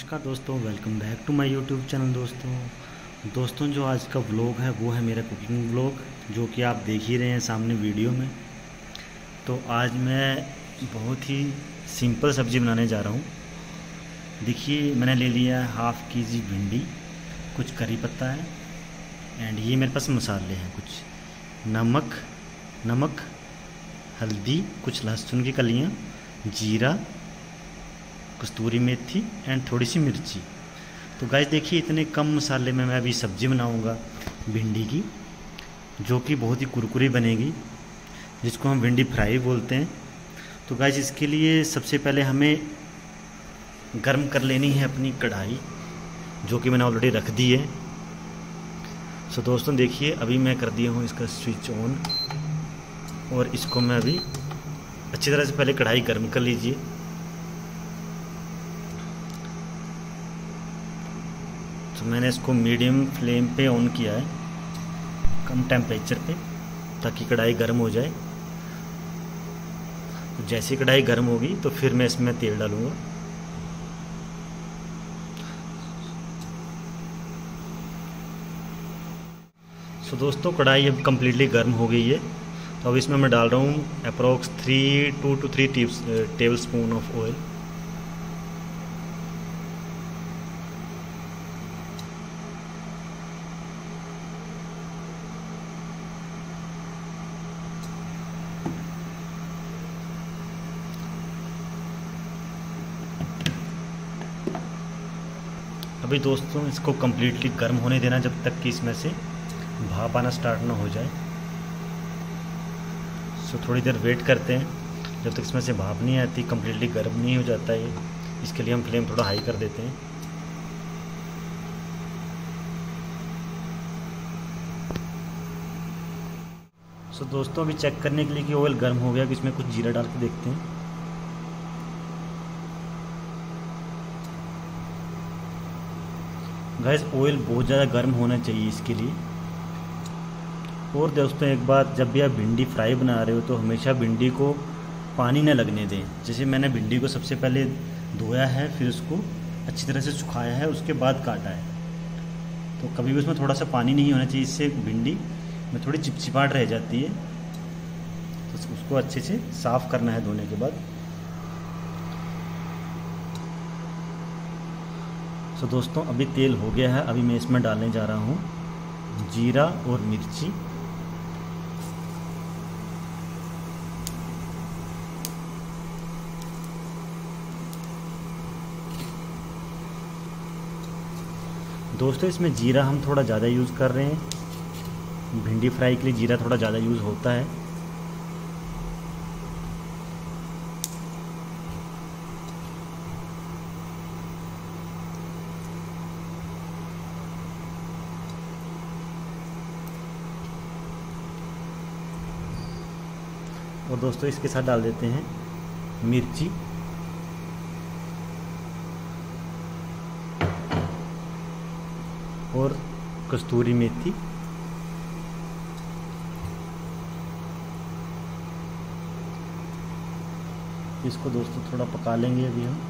नमस्कार दोस्तों, welcome back to my YouTube channel. दोस्तों जो आज का व्लॉग है वो है मेरा कुकिंग व्लॉग, जो कि आप देख ही रहे हैं सामने वीडियो में। तो आज मैं बहुत ही सिंपल सब्ज़ी बनाने जा रहा हूँ। देखिए, मैंने ले लिया है हाफ़ केजी भिंडी, कुछ करी पत्ता है एंड ये मेरे पास मसाले हैं, कुछ नमक, हल्दी, कुछ लहसुन की कलियाँ, जीरा, कस्तूरी मेथी एंड थोड़ी सी मिर्ची। तो गाइस देखिए, इतने कम मसाले में मैं अभी सब्ज़ी बनाऊंगा भिंडी की, जो कि बहुत ही कुरकुरी बनेगी, जिसको हम भिंडी फ्राई बोलते हैं। तो गाइस इसके लिए सबसे पहले हमें गर्म कर लेनी है अपनी कढ़ाई, जो कि मैंने ऑलरेडी रख दी है। सो दोस्तों देखिए, अभी मैं कर दिया हूँ इसका स्विच ऑन और इसको मैं अभी अच्छी तरह से पहले कढ़ाई गर्म कर लीजिए। तो मैंने इसको मीडियम फ्लेम पे ऑन किया है, कम टेम्परेचर पे, ताकि कढ़ाई गर्म हो जाए। तो जैसे ही कढ़ाई गर्म होगी तो फिर मैं इसमें तेल डालूँगा। सो दोस्तों कढ़ाई अब कम्प्लीटली गर्म हो गई है। तो अब इसमें मैं डाल रहा हूँ approx 2 to 3 tablespoon of oil. अभी दोस्तों इसको कम्प्लीटली गर्म होने देना, जब तक कि इसमें से भाप आना स्टार्ट ना हो जाए। सो थोड़ी देर वेट करते हैं, जब तक इसमें से भाप नहीं आती, कम्प्लीटली गर्म नहीं हो जाता है। इसके लिए हम फ्लेम थोड़ा हाई कर देते हैं। सो दोस्तों अभी चेक करने के लिए कि ऑयल गर्म हो गया, कि इसमें कुछ जीरा डाल के देखते हैं। गैस ऑयल बहुत ज़्यादा गर्म होना चाहिए इसके लिए। और दोस्तों एक बात, जब भी आप भिंडी फ्राई बना रहे हो तो हमेशा भिंडी को पानी न लगने दें। जैसे मैंने भिंडी को सबसे पहले धोया है, फिर उसको अच्छी तरह से सुखाया है, उसके बाद काटा है। तो कभी भी उसमें थोड़ा सा पानी नहीं होना चाहिए, इससे भिंडी में थोड़ी चिपचिपाहट रह जाती है। तो उसको अच्छे से साफ़ करना है धोने के बाद। तो दोस्तों अभी तेल हो गया है, अभी मैं इसमें डालने जा रहा हूँ जीरा और मिर्ची। दोस्तों इसमें जीरा हम थोड़ा ज़्यादा यूज़ कर रहे हैं, भिंडी फ्राई के लिए जीरा थोड़ा ज़्यादा यूज़ होता है। और दोस्तों इसके साथ डाल देते हैं मिर्ची, और कस्तूरी मेथी। इसको दोस्तों थोड़ा पका लेंगे अभी हम।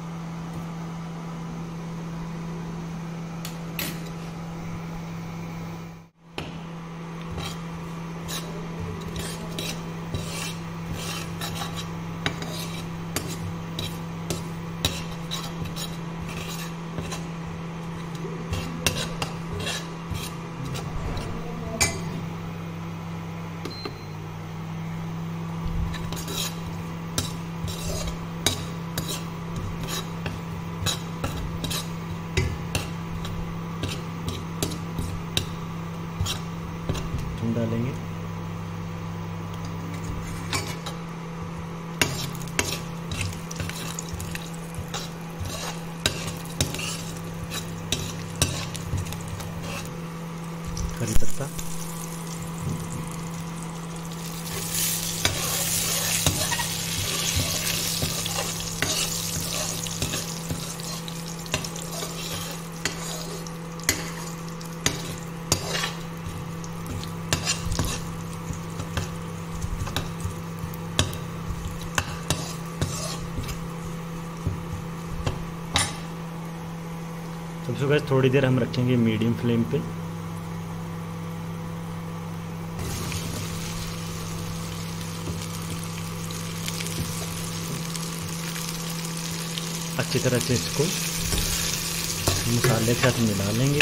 डालेंगे करी पत्ता, इसको गैस थोड़ी देर हम रखेंगे मीडियम फ्लेम पे। अच्छी तरह से इसको मसाले के साथ मिला लेंगे।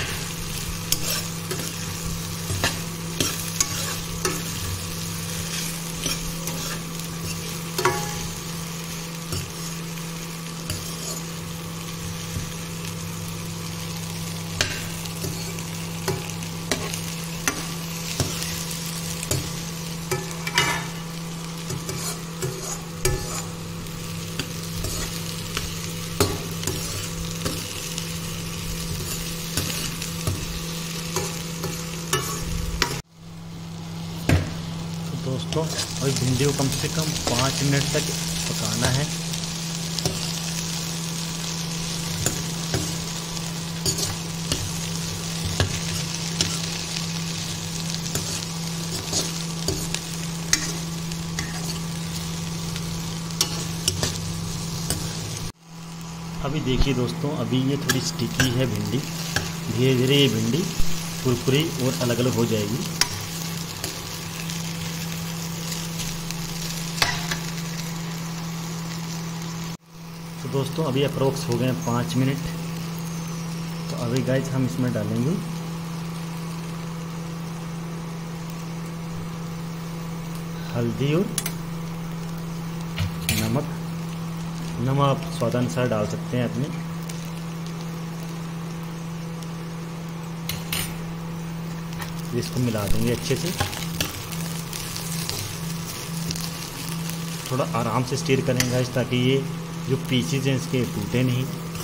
दोस्तों और भिंडी को कम से कम 5 मिनट तक पकाना है। अभी देखिए दोस्तों, अभी ये थोड़ी स्टिकी है भिंडी। धीरे धीरे ये भिंडी कुरकुरी और अलग अलग हो जाएगी। तो दोस्तों अभी अप्रोक्स हो गए 5 मिनट। तो अभी गाइस हम इसमें डालेंगे हल्दी और नमक। नमक आप स्वादानुसार डाल सकते हैं अपने। इसको मिला देंगे अच्छे से। थोड़ा आराम से स्टीर करें गाइस, ताकि ये जो पीसेज हैं इसके टूटे नहीं।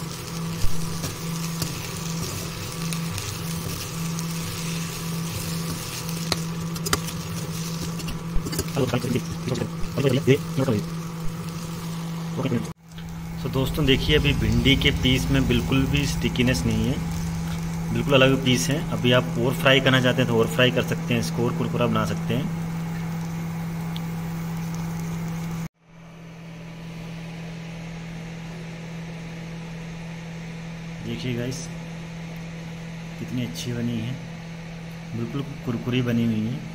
तो दोस्तों देखिए, अभी भिंडी के पीस में बिल्कुल भी स्टिकीनेस नहीं है, बिल्कुल अलग पीस हैं। अभी आप और फ्राई करना चाहते हैं तो और फ्राई कर सकते हैं, इसको और कुरकुरा बना सकते हैं। देखिए गाइस कितनी अच्छी बनी है, बिल्कुल कुरकुरी बनी हुई है।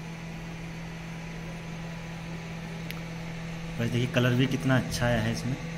गाइस देखिए कलर भी कितना अच्छा आया है इसमें।